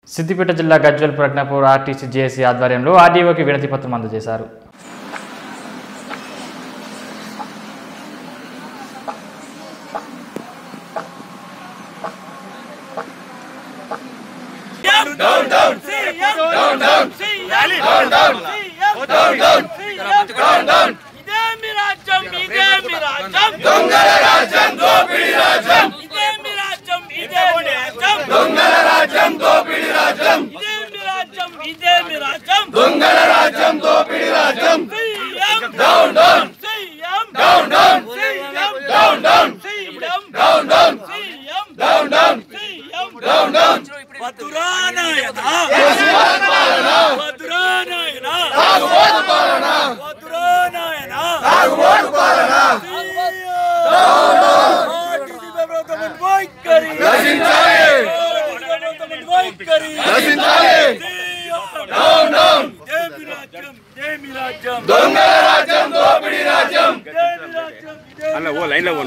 సిద్దిపేట జిల్లా Gajwel Pragnapur RTC JAC ఆధ్వర్యంలో ఆర్డీఓకి వినతి పత్రం అందజేశారు. అన్న ఓ లైన్ లో